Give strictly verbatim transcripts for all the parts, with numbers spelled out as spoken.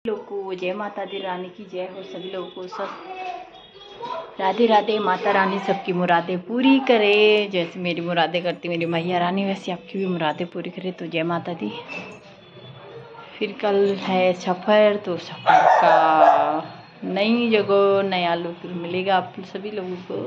लोग को जय माता दी, रानी की जय हो। सभी लोगों को सब राधे राधे। माता रानी सबकी मुरादें पूरी करे। जैसे मेरी मुरादें करती मेरी मैया रानी, वैसे आपकी भी मुरादें पूरी करे। तो जय माता दी। फिर कल है सफ़र, तो सफ़र का नई जगह नया लुक मिलेगा आप सभी लोगों को।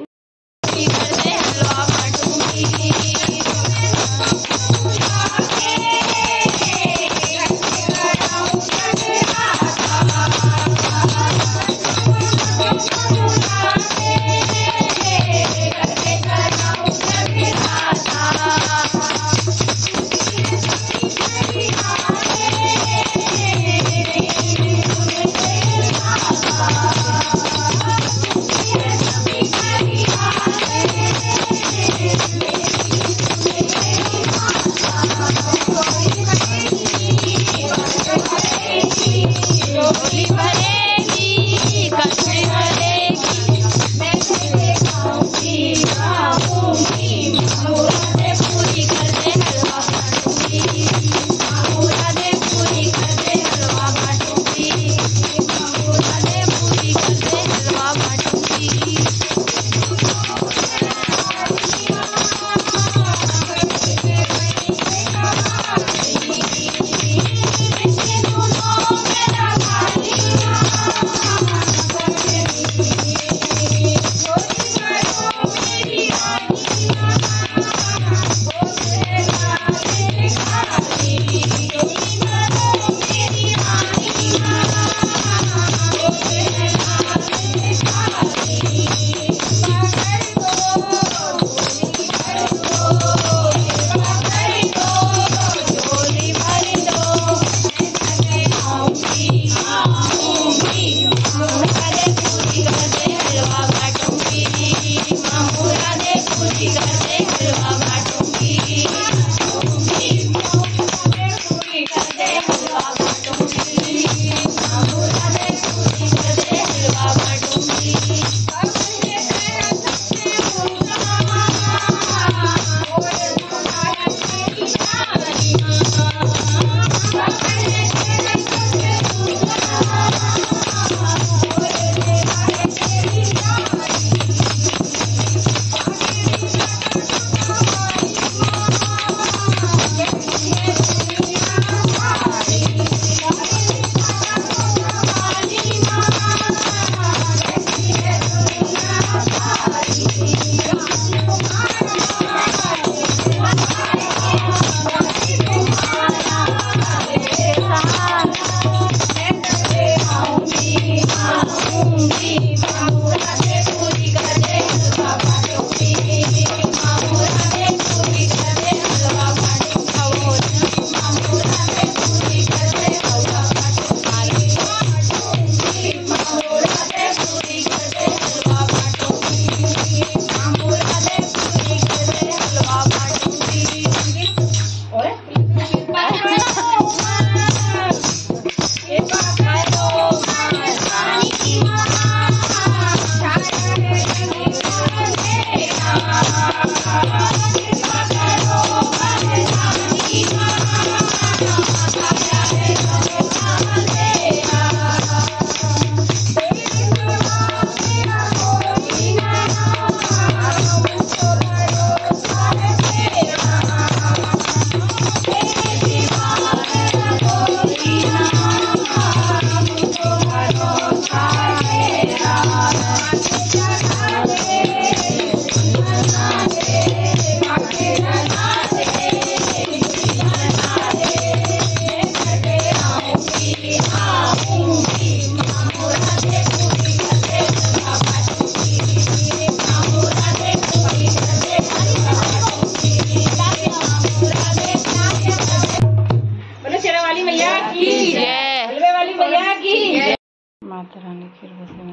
माता रानी की तरफ से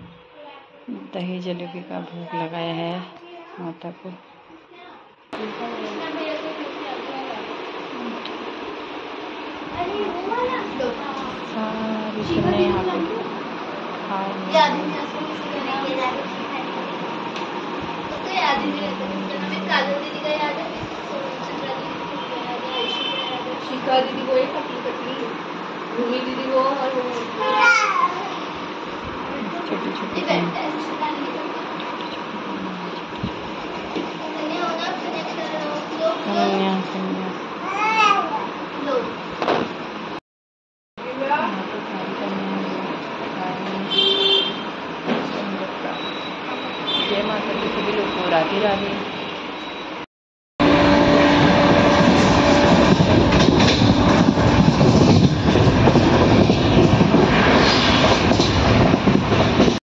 मैंने दही जलेबी का भोग लगाया है माता को। सारी सुने यहाँ पे शिखा दीदी को एक पतली पतली, भूमि दीदी को और छोटी छोटी बहन। कन्या कन्या जय माता दी सभी लोग को राधे राधे।